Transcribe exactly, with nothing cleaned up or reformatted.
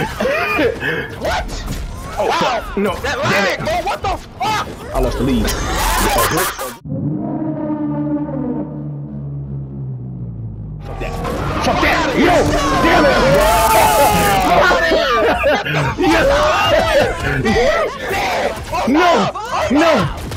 What? Oh, wow. fuck. No. That lag, bro. What the fuck? I lost the lead. Fuck that. Fuck that. Yo! Damn it! No! No! No!